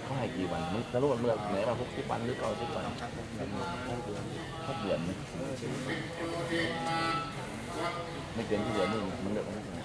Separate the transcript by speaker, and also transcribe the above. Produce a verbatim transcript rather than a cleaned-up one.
Speaker 1: เขาให้กี่วันมึงจะรู้ว่าเมื่อไหนมาพกที่วันหรือเก่าที่วันหกเดือนไม่เกินที่เดือนนึงมันเดือนนึง